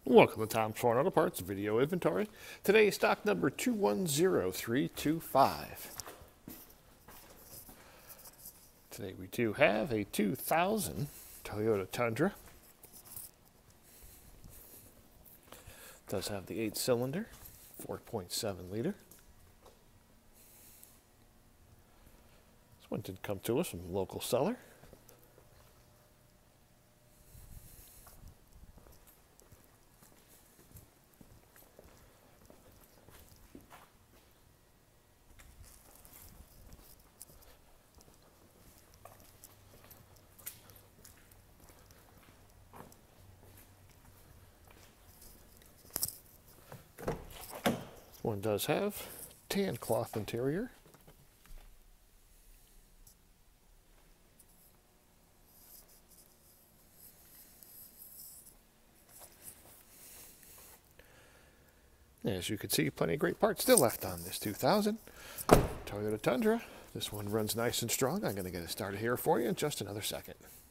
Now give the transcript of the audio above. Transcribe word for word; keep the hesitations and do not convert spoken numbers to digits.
Welcome to Tom's Foreign Auto Parts video inventory. Today, stock number two one zero three two five. Today we do have a two thousand Toyota Tundra. Does have the eight cylinder, four point seven liter. This one did come to us from a local seller. One does have tan cloth interior. As you can see, plenty of great parts still left on this two thousand Toyota Tundra. This one runs nice and strong. I'm going to get it started here for you in just another second.